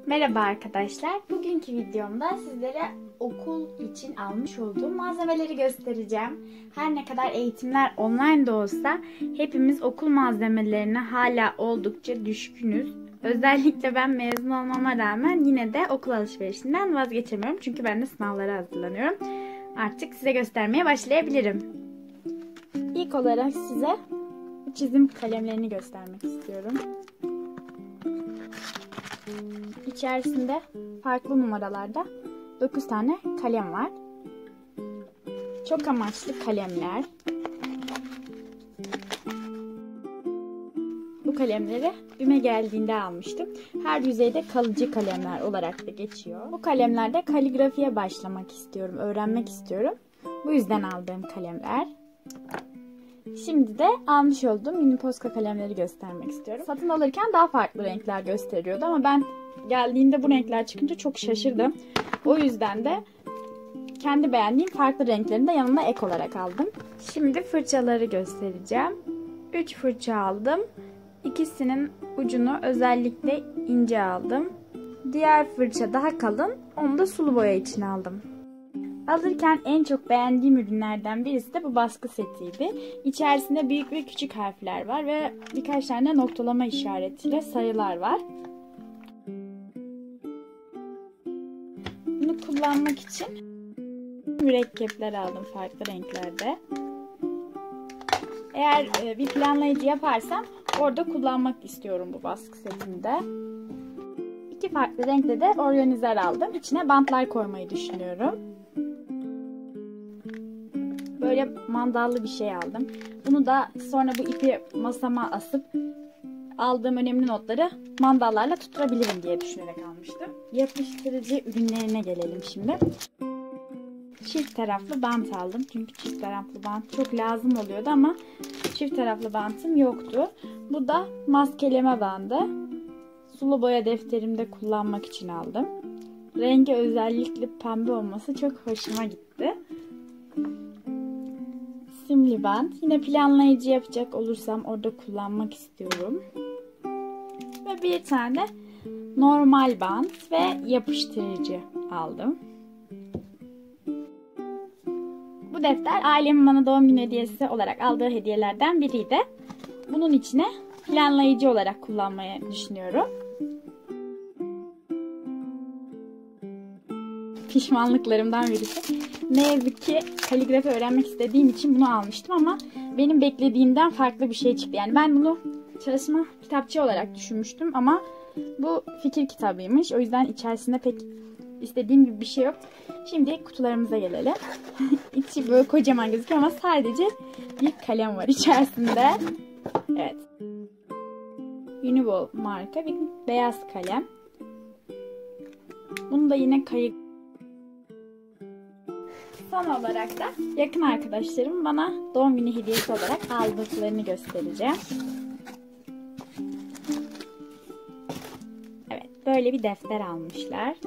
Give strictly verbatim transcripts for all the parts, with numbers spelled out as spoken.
Merhaba arkadaşlar. Bugünkü videomda sizlere okul için almış olduğum malzemeleri göstereceğim. Her ne kadar eğitimler online de olsa hepimiz okul malzemelerine hala oldukça düşkünüz. Özellikle ben mezun olmama rağmen yine de okul alışverişinden vazgeçemiyorum. Çünkü ben de sınavlara hazırlanıyorum. Artık size göstermeye başlayabilirim. İlk olarak size çizim kalemlerini göstermek istiyorum. İçerisinde farklı numaralarda dokuz tane kalem var. Çok amaçlı kalemler. Bu kalemleri BİM'e geldiğinde almıştım. Her yüzeyde kalıcı kalemler olarak da geçiyor. Bu kalemlerde kaligrafiye başlamak istiyorum, öğrenmek istiyorum. Bu yüzden aldığım kalemler. Şimdi de almış olduğum mini Posca kalemleri göstermek istiyorum. Satın alırken daha farklı renkler gösteriyordu ama ben geldiğinde bu renkler çıkınca çok şaşırdım. O yüzden de kendi beğendiğim farklı renklerini de yanına ek olarak aldım. Şimdi fırçaları göstereceğim. üç fırça aldım. İkisinin ucunu özellikle ince aldım. Diğer fırça daha kalın. Onu da sulu boya için aldım. Alırken en çok beğendiğim ürünlerden birisi de bu baskı setiydi. İçerisinde büyük ve küçük harfler var ve birkaç tane noktalama işaretiyle sayılar var. Bunu kullanmak için mürekkepler aldım farklı renklerde. Eğer bir planlayıcı yaparsam orada kullanmak istiyorum bu baskı setinde. İki farklı renkte de organizer aldım. İçine bantlar koymayı düşünüyorum. Böyle mandallı bir şey aldım. Bunu da sonra bu ipi masama asıp aldığım önemli notları mandallarla tutturabilirim diye düşünerek almıştım. Yapıştırıcı ürünlerine gelelim şimdi. Çift taraflı bant aldım. Çünkü çift taraflı bant çok lazım oluyordu ama çift taraflı bantım yoktu. Bu da maskeleme bandı. Sulu boya defterimde kullanmak için aldım. Rengi özellikle pembe olması çok hoşuma gitti. Simli bant. Yine planlayıcı yapacak olursam orada kullanmak istiyorum. Ve bir tane normal bant ve yapıştırıcı aldım. Bu defter ailemin bana doğum günü hediyesi olarak aldığı hediyelerden biriydi. Bunun içine planlayıcı olarak kullanmayı düşünüyorum. Pişmanlıklarımdan birisi. Ne yazık ki kaligrafi öğrenmek istediğim için bunu almıştım ama benim beklediğimden farklı bir şey çıktı. Yani ben bunu çalışma kitapçığı olarak düşünmüştüm ama bu fikir kitabıymış. O yüzden içerisinde pek istediğim gibi bir şey yok. Şimdi kutularımıza gelelim. İçi böyle kocaman gözüküyor ama sadece bir kalem var içerisinde. Evet. Uniball marka bir beyaz kalem. Bunu da yine kayık. Son olarak da yakın arkadaşlarım bana doğum günü hediyesi olarak aldıklarını göstereceğim. Evet, böyle bir defter almışlar.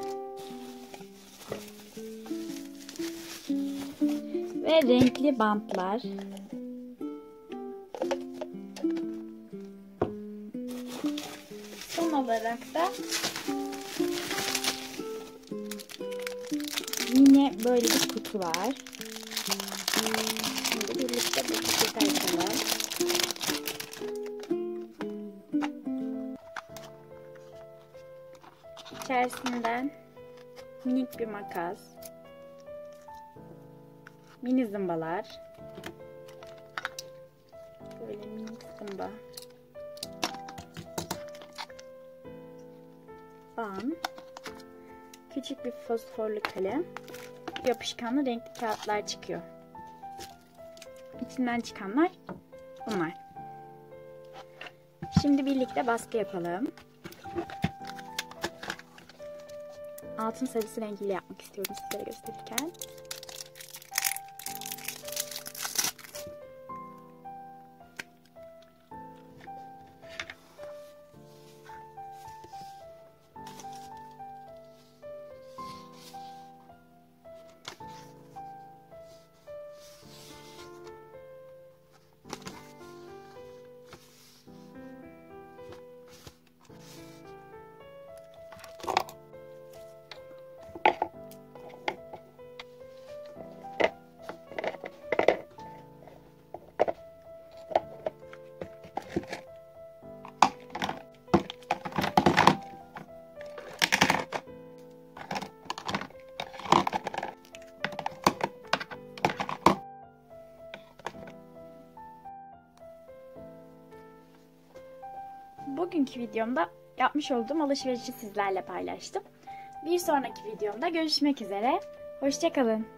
Ve renkli bantlar. Son olarak da yine böyle bir kutu var. Şimdi birlikte bu kutuyu açalım. İçerisinden minik bir makas, mini zımbalar, böyle minik zımba, bant, küçük bir fosforlu kalem, yapışkanlı renkli kağıtlar çıkıyor. İçinden çıkanlar bunlar. Şimdi birlikte baskı yapalım. Altın sarısı rengiyle yapmak istiyorum sizlere gösterirken. bugünkü videomda yapmış olduğum alışverişi sizlerle paylaştım. Bir sonraki videomda görüşmek üzere. Hoşça kalın.